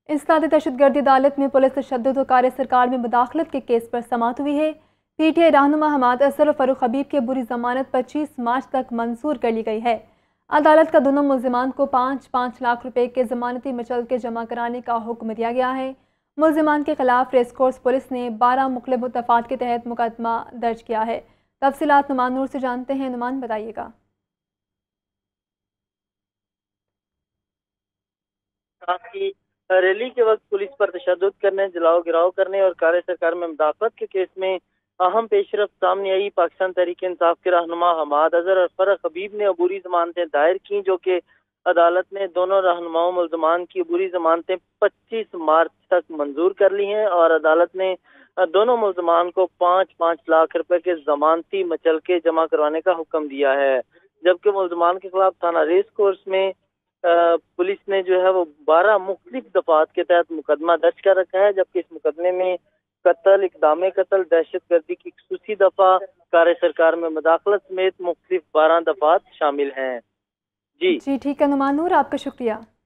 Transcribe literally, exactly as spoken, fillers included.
इंसदाद दहशतगर्दी अदालत में पुलिस तशद्दुद और कार्य सरकार में मुदाखलत के केस पर समाअत हुई है। पी टी आई रहनुमा हमाद अजहर और फरूख हबीब की अबूरी जमानत पच्चीस मार्च तक मंजूर कर ली गई है। अदालत का दोनों मुल्जिमान को पाँच पाँच लाख रुपए के जमानती मचलके जमा कराने का हुक्म दिया गया है। मुल्जिमान के खिलाफ रेस कोर्स पुलिस ने बारह मुख्तलिफ दफात के तहत मुकदमा दर्ज किया है। तफसीलात नुमान नूर से जानते हैं। नुमान, बताइएगा। रैली के वक्त पुलिस पर तशद्दुद करने, जलाओ गिराव करने और कार्य सरकार में मुदाखलत के केस में अहम पेशरफ सामने आई। पाकिस्तान तहरीक इंसाफ के रहनुमा हमाद अजहर और फरूख हबीब ने अबूरी जमानतें दायर की, जो कि अदालत ने दोनों रहनुमाओं मुल्जमान की अबूरी जमानतें पच्चीस मार्च तक मंजूर कर ली हैं और अदालत ने दोनों मुल्जमान को पाँच पाँच लाख रुपए के जमानती मचलके जमा करवाने का हुक्म दिया है। जबकि मुल्जमान के खिलाफ थाना रेस कोर्स में पुलिस ने जो है वो बारह मुख्तलिफ दफात के तहत मुकदमा दर्ज कर रखा है। जबकि इस मुकदमे में कत्ल, इक़दाम कत्ल, दहशत गर्दी की खसूसी दफा, कार्य सरकार में मुदाखलत समेत मुख्तलिफ बारह दफात शामिल हैं। जी जी ठीक है नुमान नूर, आपका शुक्रिया।